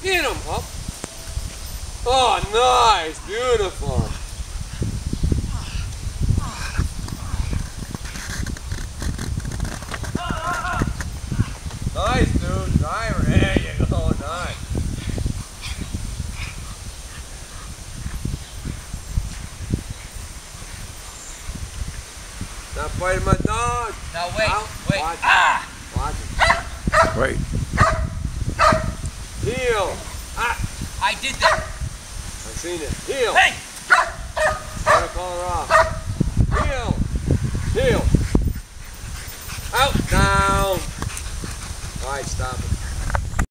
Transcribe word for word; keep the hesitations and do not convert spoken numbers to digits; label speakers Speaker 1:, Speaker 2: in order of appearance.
Speaker 1: Get him, Hup. Oh, nice. Beautiful. Nice, dude. Driver. There you go. Nice. Not fighting my dog.
Speaker 2: Now wait.
Speaker 1: Out.
Speaker 2: Wait.
Speaker 1: Watch
Speaker 2: Ah!
Speaker 1: it. Watch it.
Speaker 3: Wait.
Speaker 1: Heel. Ah.
Speaker 2: I did that.
Speaker 1: I've seen it. Heel.
Speaker 2: Hey!
Speaker 1: Try to call her off. Heel. Heel. Out. Down. All right, stop it.